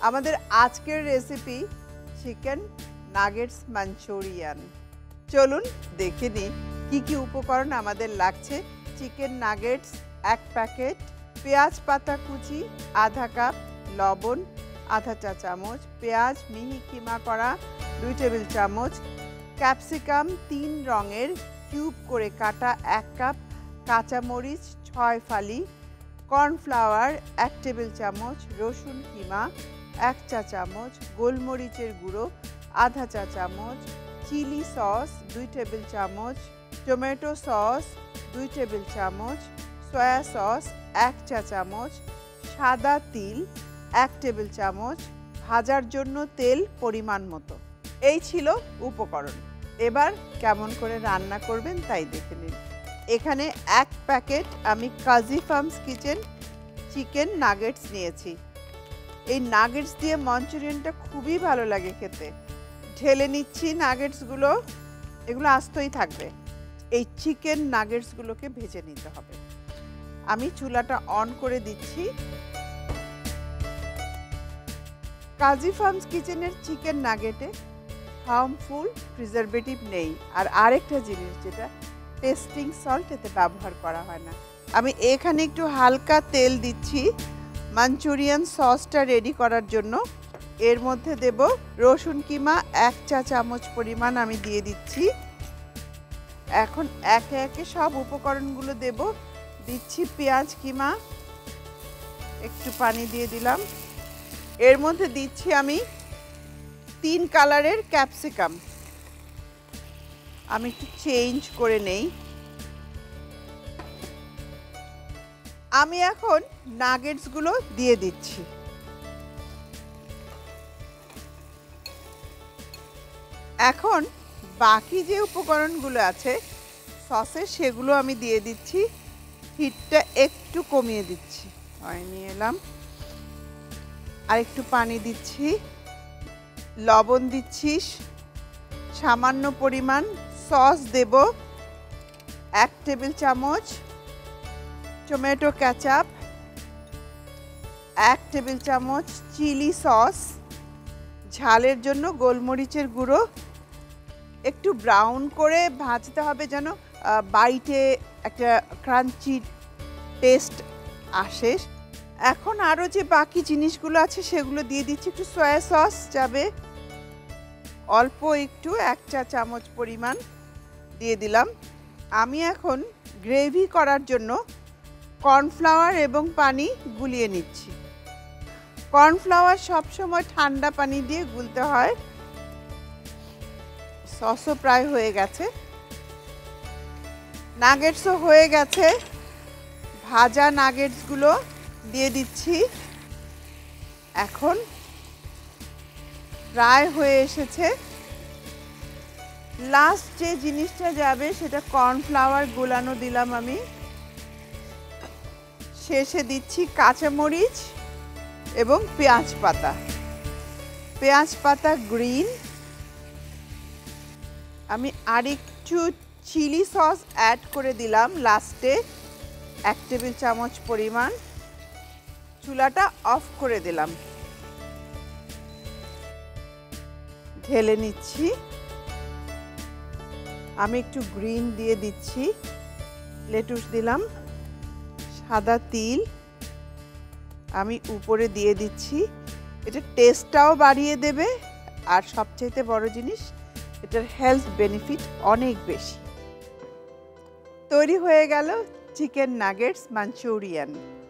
আমাদের আজকের recipe chicken nuggets Manchurian. চলুন দেখে নিই কী কী উপকরণ আমাদের লাগছে। চিকেন নাগেটস 1 প্যাকেট, পেঁয়াজ পাতা কুচি আধা কাপ, লবণ আধা চা চামচ, পেঁয়াজ মিহি কিমা করা 2 টেবিল চামচ, ক্যাপসিকাম 3 রঙের কিউব করে কাটা 1 কাপ, কাঁচামরিচ 6 ফালি, কর্নফ্লাওয়ার 1 টেবিল চামচ, রসুন কিমা 1 চা চামচ, গোলমরিচের গুঁড়ো আধা চা চামচ, চিলি সস 2 টেবিল চামচ, টমেটো সস 2 টেবিল চামচ, সয়া সস 1 চা চামচ, সাদা তিল 1 টেবিল চামচ, ভাজার জন্য তেল পরিমাণ মতো। এই ছিল উপকরণ। এবার কেমন করে রান্না করবেন তাই দেখে নিন। এখানে 1 প্যাকেট আমি Kazi Farms Kitchen chicken nuggets নিয়েছি। এই নাগেটস দিয়ে মাঞ্চুরিয়ানটা খুবই ভালো লাগে খেতে। ঢেলে নিচ্ছি নাগেটসগুলো, এগুলো আস্তই থাকবে। এই চিকেন নাগেটসগুলোকে ভেজে নিতে হবে। আমি চুলাটা অন করে দিচ্ছি। কাজী ফার্মস কিচেনের চিকেন নাগেটে হার্মফুল প্রিজারভেটিভ নেই। আর আরেকটা জিনিস যেটা টেস্টিং সল্ট এতে ব্যবহার করা হয় না। আমি এখানে একটু হালকা তেল দিচ্ছি মাঞ্চুরিয়ান সসটা রেডি করার জন্য। এর মধ্যে দেব রসুন কিমা 1 চা চামচ পরিমাণ আমি দিয়ে দিচ্ছি। এখন একে একে সব উপকরণগুলো দেব। দিচ্ছি পেঁয়াজ কিমা, একটু পানি দিয়ে দিলাম। এর মধ্যে দিচ্ছি আমি 3 কালারের ক্যাপসিকাম। আমি একটু চেঞ্জ করে নেই। আমি এখন নাগেটসগুলো দিয়ে দিচ্ছি। এখন বাকি যে উপকরণগুলো আছে সসে সেগুলো আমি দিয়ে দিচ্ছি। হিটটা একটু কমিয়ে দিচ্ছি। নিয়ে এলাম, আর একটু পানি দিচ্ছি, লবণ দিচ্ছি সামান্য পরিমাণ, সস দেব 1 টেবিল চামচ, টমেটো কেচাপ 1 টেবিল চামচ, চিলি সস, ঝালের জন্য গোলমরিচের গুঁড়ো। একটু ব্রাউন করে ভাজতে হবে যেন বাইটে একটা ক্রাঞ্চি টেস্ট আসে। এখন আরও যে বাকি জিনিসগুলো আছে সেগুলো দিয়ে দিচ্ছি। একটু সয়া সস যাবে অল্প একটু, 1 চা চামচ পরিমাণ দিয়ে দিলাম। আমি এখন গ্রেভি করার জন্য কর্নফ্লাওয়ার এবং পানি গুলিয়ে নিচ্ছি। কর্নফ্লাওয়ার সবসময় ঠান্ডা পানি দিয়ে গুলতে হয়। সসও প্রায় হয়ে গেছে, নাগেটসও হয়ে গেছে। ভাজা নাগেটসগুলো দিয়ে দিচ্ছি। এখন প্রায় হয়ে এসেছে। লাস্ট যে জিনিসটা যাবে সেটা কর্নফ্লাওয়ার গুলানো দিলাম আমি। শেষে দিচ্ছি কাঁচামরিচ এবং পেঁয়াজ পাতা। পেঁয়াজ পাতা গ্রিন। আমি আরেকটু চিলি সস অ্যাড করে দিলাম লাস্টে 1 টেবিল চামচ পরিমাণ। চুলাটা অফ করে দিলাম। ঢেলে নিচ্ছি। আমি একটু গ্রিন দিয়ে দিচ্ছি, লেটুস দিলাম, সাদা তিল আমি উপরে দিয়ে দিচ্ছি। এটা টেস্টটাও বাড়িয়ে দেবে, আর সবচেয়ে বড় জিনিস এটার হেলথ বেনিফিট অনেক বেশি। তৈরি হয়ে গেল চিকেন নাগেটস মাঞ্চুরিয়ান।